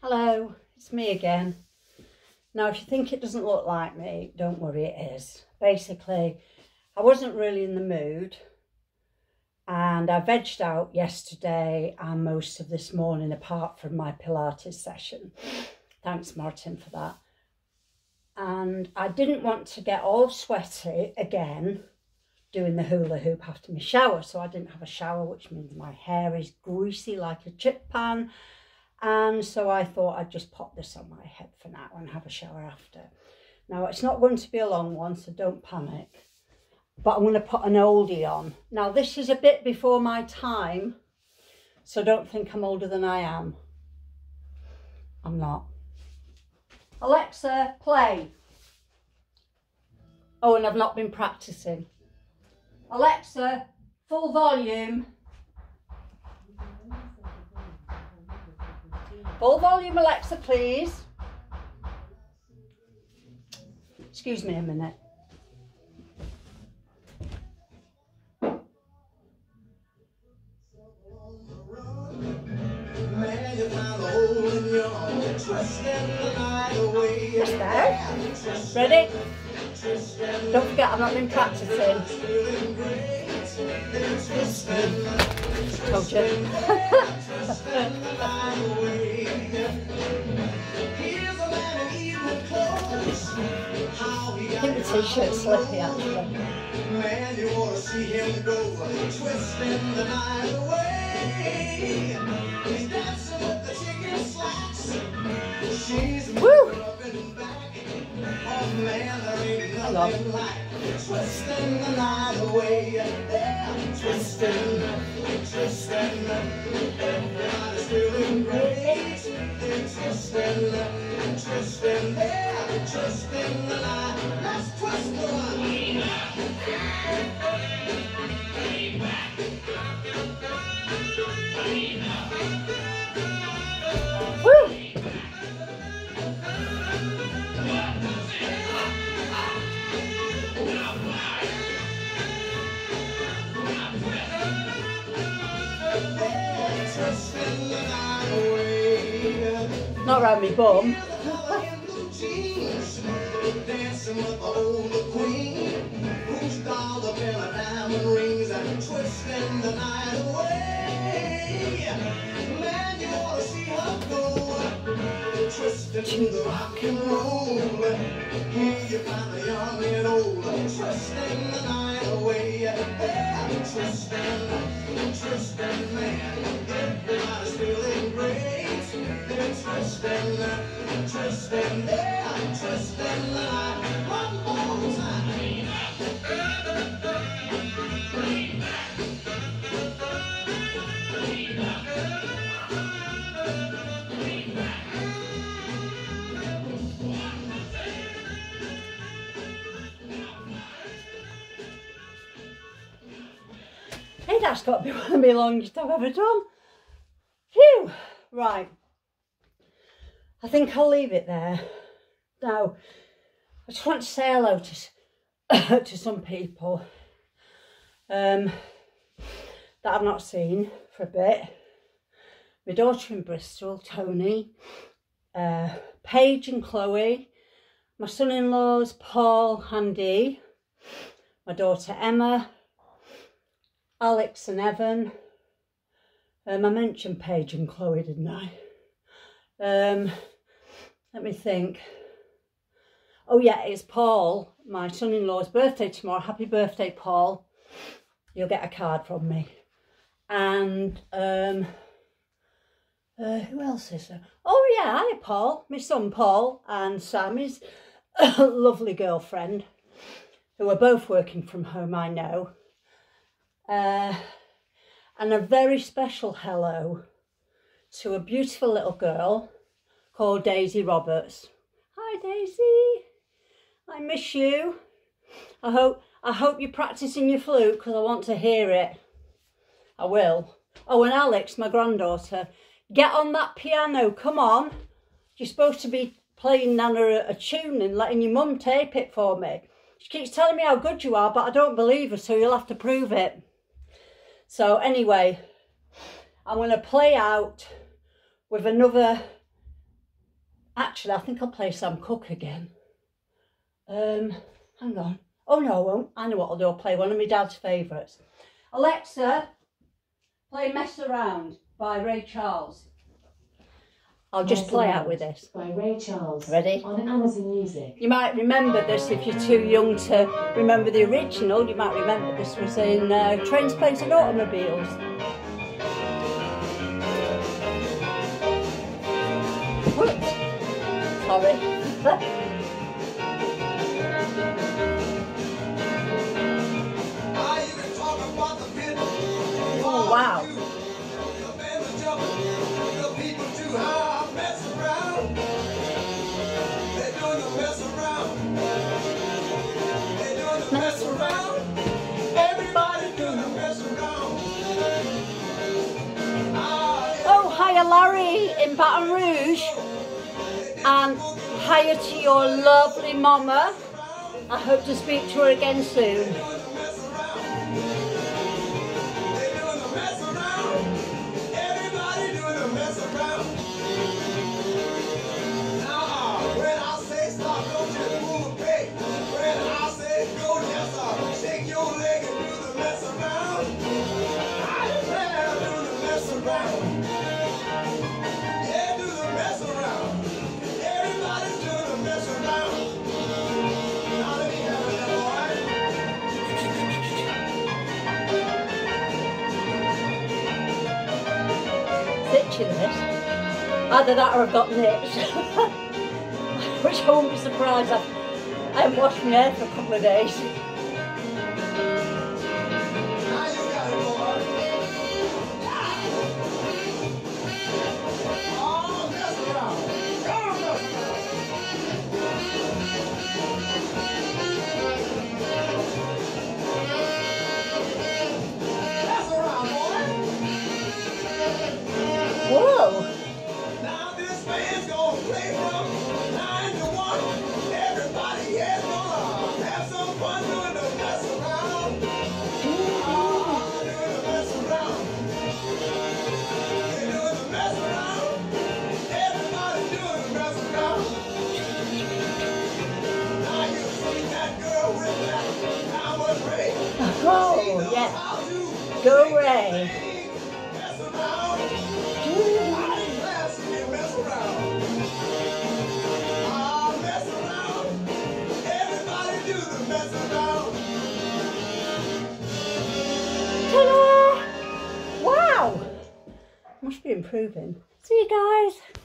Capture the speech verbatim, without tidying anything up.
Hello, it's me again. Now, if you think it doesn't look like me, don't worry, it is. Basically, I wasn't really in the mood and I vegged out yesterday and most of this morning apart from my Pilates session. Thanks, Martin, for that. And I didn't want to get all sweaty again doing the hula hoop after my shower, so I didn't have a shower, which means my hair is greasy like a chip pan. And so I thought I'd just pop this on my head for now and have a shower after. Now, it's not going to be a long one, so don't panic. But I'm going to put an oldie on. Now, this is a bit before my time, so don't think I'm older than I am. I'm not. Alexa, play. Oh, and I've not been practicing. Alexa, full volume. Full volume, Alexa, please. Excuse me a minute. Just there. Ready? Don't forget, I've not been practicing. Told you. I think the t-shirt's slippy actually. Man, you ought to see him go, twisting the night away. He's dancing with the chicken slacks. She's moving up and back. Oh man, there ain't nothing like twisting the night away. Yeah, twisting, twisting. Everybody's feeling great. They're twisting, twisting. Yeah, twisting the night. Let's twist the line. Woo! Not round me bum. Dancing with the older queen, who's dolled up in a diamond rings and twisting the night away. Man, you ought to see her go, twisting the rock and roll. Here you find the young and old, twisting the night away. Yeah, twisting, twisting, man. Everybody's feeling great. They're twisting, twisting, yeah, twisting the night. One more time. Hey, that's got to be one of the longest I've ever done. Phew! Right. I think I'll leave it there. Now, I just want to say hello to, to some people um, that I've not seen for a bit. My daughter in Bristol, Tony, uh, Paige and Chloe, my son-in-laws, Paul and Dee, my daughter Emma, Alex and Evan. Um, I mentioned Paige and Chloe, didn't I? Um, let me think. Oh yeah, it's Paul, my son-in-law's birthday tomorrow. Happy birthday, Paul. You'll get a card from me. And um, uh, who else is there? Oh yeah, hi Paul, my son Paul and Sam, his lovely girlfriend, who are both working from home, I know. Uh, and a very special hello to a beautiful little girl called Daisy Roberts. Hi Daisy, I miss you. I hope I hope you're practicing your flute because I want to hear it. I will. Oh, and Alex, my granddaughter, get on that piano, come on. You're supposed to be playing Nana a, a tune and letting your mum tape it for me. She keeps telling me how good you are, but I don't believe her, so you'll have to prove it. So anyway, I'm going to play out with another Actually, I think I'll play Sam Cooke again. Um, hang on. Oh no, I won't. I know what I'll do. I'll play one of my dad's favourites. Alexa, play Mess Around by Ray Charles. I'll just Mess play Around out with this. By Ray Charles. Ready? On Amazon Music. You might remember this if you're too young to remember the original. You might remember this was in uh, Trains, Planes and Automobiles. Whoops. Sorry. Oh, wow. Mess around. Everybody doing a mess around. Oh, hiya Larry in Baton Rouge. And hiya to your lovely mama. I hope to speak to her again soon. Itching this. Either that or I've got nips. Which I won't be surprised. I, I haven't washed my hair for a couple of days. Whoa! Now this man's gonna play from nine to one. Everybody is gonna have some fun doing the mess around. Ah, doing the mess around. They're doing the mess around. Everybody doing the mess around. Now you see that girl with that cowboy Ray. Oh, yes. Go Ray. Ta-da! Wow! Must be improving. See you guys.